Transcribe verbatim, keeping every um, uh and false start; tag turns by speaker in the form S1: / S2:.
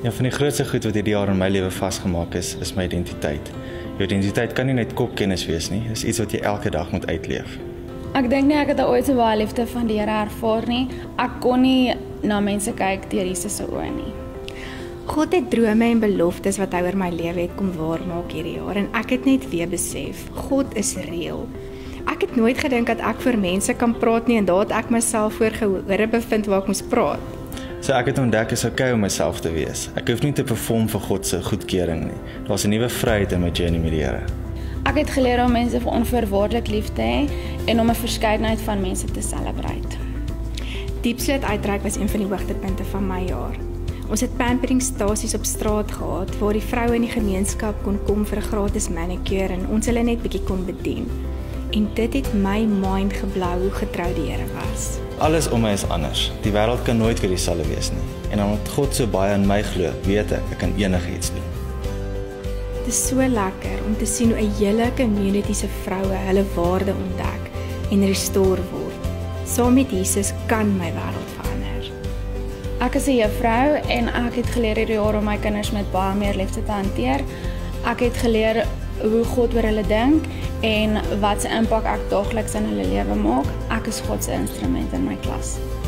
S1: Ja, van die grootste goed wat hierdie jaar in my lewe vasgemaak is, is my identiteit. Jou identiteit kan nie net kopkennis wees nie, dis iets wat jy elke dag moet uitleef.
S2: Ek dink nie ek het ooit so baie liefde van die Here ervaar nie. Ek kon nie na mense kyk deur Jesus se oë nie.
S3: God het drome en beloftes wat hy oor my lewe het kom waarmaak hierdie jaar en ek het net weer besef, God is reëel. Ek het nooit gedink dat ek vir mense kan praat nie en daar het ek myself voor gehore bevind waar ek moes praat.
S1: So ek het ontdek is okay om myself te wees. Ek hoef nie te perform vir God se goedkeuring nie. Daar's 'n nuwe vryheid in my journey met die Here.
S2: Ek het geleer om mense onvoorwaardelik lief te hê en om 'n verskeidenheid van mense te celebrate.
S3: Diepsloot uitreik was een van die hoogtepunte van my jaar. Ons het pamperingstasies op straat gehad waar die vroue in die gemeenskap kon kom vir 'n gratis manicure en ons hulle net bietjie kon bedien. En dit het my mind geblou hoe getrou die Here was.
S1: Alles om my is anders. Die wêreld kan nooit weer dieselfde wees nie. En omdat God so baie in my glo, weet ek ek kan enigiets doen.
S3: Dit is so lekker om te sien hoe 'n hele community se vroue hulle waarde ontdek en restore word. Saam met Jesus kan my wêreld verander.
S2: Ek is 'n juffrou en ek het geleer hierdie jaar om my kinders met baie meer liefde te hanteer. Ek het geleer hoe God oor hulle dink en wat se impak ek daagliks in hulle lewe maak. Ek is God se instrument in my klas.